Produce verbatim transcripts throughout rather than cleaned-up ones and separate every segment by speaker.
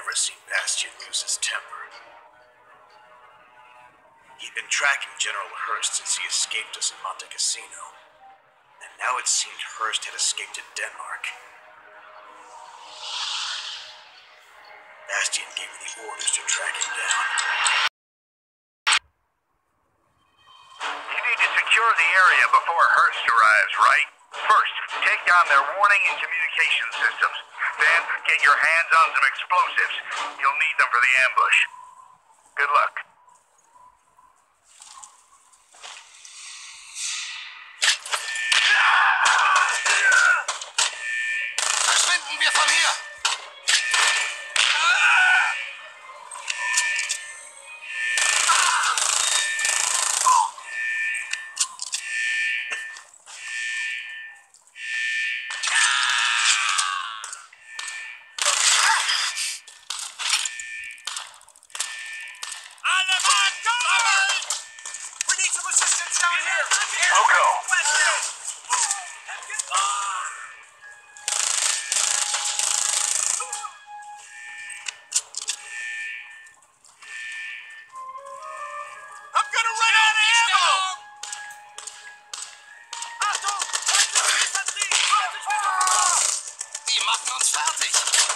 Speaker 1: never seen Bastian lose his temper. He'd been tracking General Hurst since he escaped us in Monte Cassino. And now it seemed Hurst had escaped to Denmark. Bastian gave me the orders to track him down.
Speaker 2: You need to secure the area before Hurst arrives, right? First, take down their warning and communication systems. Then, get your hands on some explosives. You'll need them for the ambush. Good luck.
Speaker 3: Verschwinden wir von hier! Die machen uns fertig!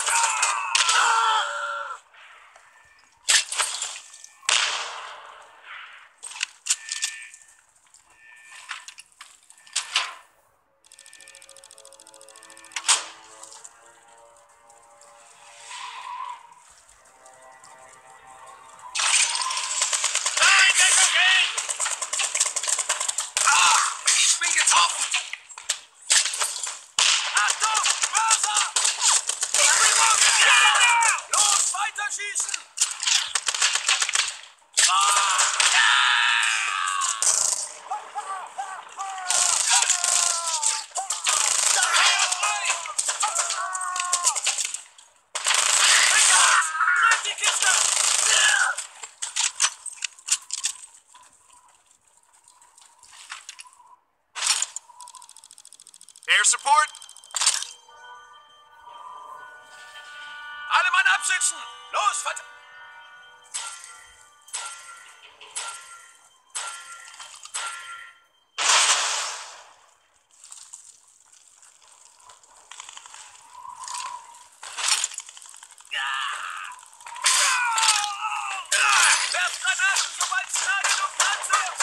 Speaker 3: Ich bin getroffen! Achtung! Wasser! Los, weiter schießen! Die Kiste!
Speaker 1: Air support?
Speaker 3: Alle Mann absitzen! Los, vert... Werft Granaten, sobald sie nah genug dran sind!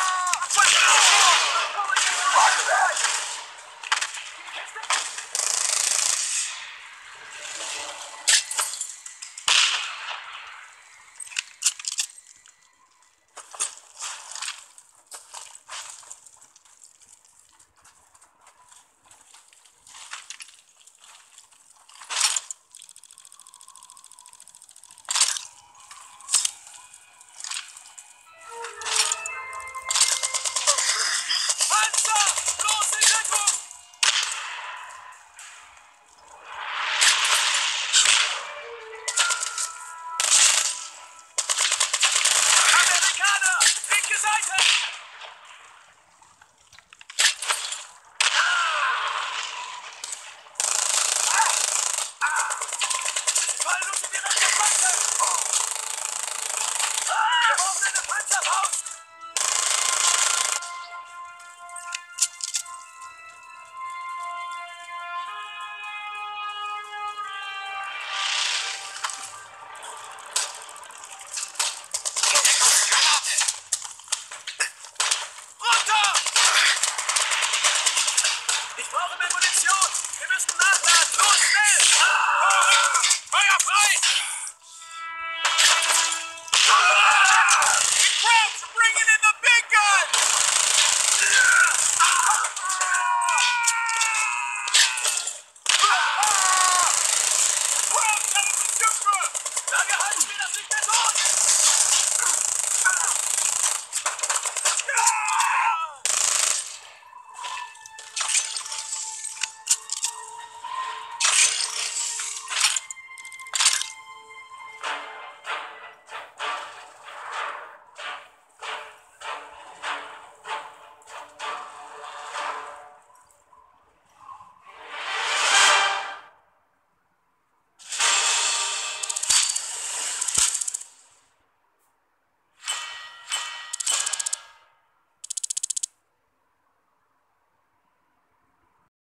Speaker 3: Ich brauche mehr Munition! Wir müssen nachladen! Los, schnell! Feuer frei! The Krauts are bringing in the big guns! Krauts haben uns Schimpfe! Lange halten wir das nicht mehr durch!